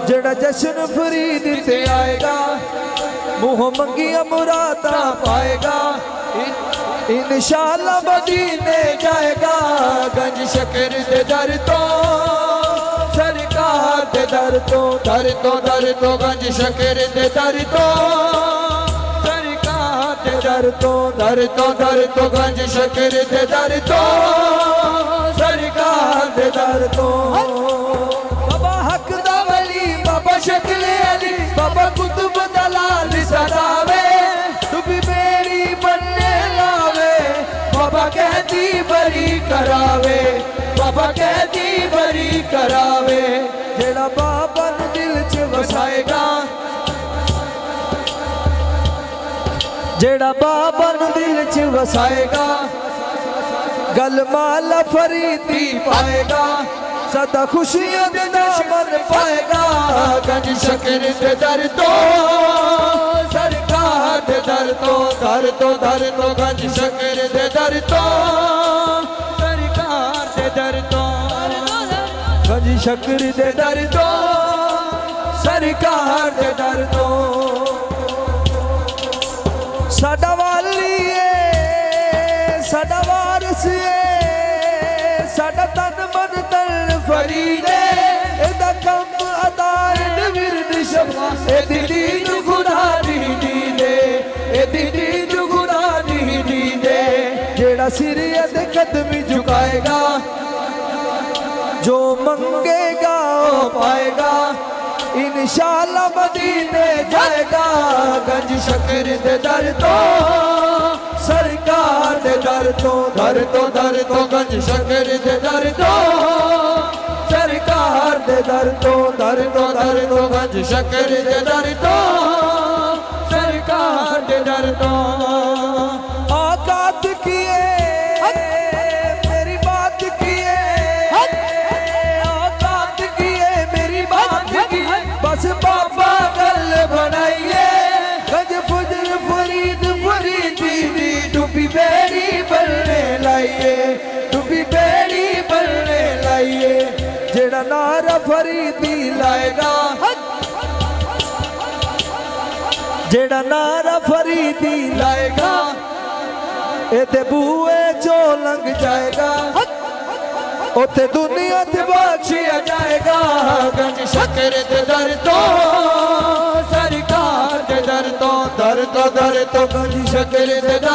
जेड़ा जश्न फरीद ते आएगा मुँह मंगिया मुरादा पाएगा इंशाअल्लाह मदीने जाएगा गंज शकर दे दर तो सरकार दे दर तो गंज शकर दे दर तो सरकार दे दर तो गंज शकर दे दर तो सरकार दे दर तो बाबा हक दा वली बाबा शक्ले अली बाबा कुतुब दलाल सदावे तू भी मेरी बनने लावे बाबा कहती बरी करावे बाबा कहती बरी करावे जेड़ा बाबा नू दिल च वसाएगा जेड़ा बाबा नू दिल च वसाएगा गल माला फरीदी पाएगा सदा खुशियां दे दामन पाएगा गंज शकर दे दर तो सरकार दे दर तो गंज शकर दे दर तो सरकार दे दर तो गंज शकर दे दर तो सरकार दे दर तो साडा वाली है साडा वारिस है साडा तन मन तन फरीदे एदा कम अदायन विरद शफा ए दीन खुदा दी दे ए दीन खुदा दी दे जेड़ा सिर अद कदम झुकाएगा जो मंगेगा वो पाएगा इंशाअल्लाह मदीने जाएगा गंज शकर दे दर तो सरकार दे दर तो गंज शकर दे दर तो सरकार दे दर तो गंज शकर दे दर तो सरकार दे दर तो औकात किए मेरी बात किए औकात किए मेरी बात की बस बाबा गल बनाइए गंज फजर फरीद फरीदी दी डूबी बेड़ी बनने लाइए डूबी बेड़ी बनने लाइए जेड़ा नारा फरीदी लाएगा जेड़ा नारा फरीदी लाएगा एते बूए जो लंघ जाएगा ओते दुनिया ते बख्शिया जाएगा गंज शकर दे दर तो सरकार दे दर तो गंज शकर दे दर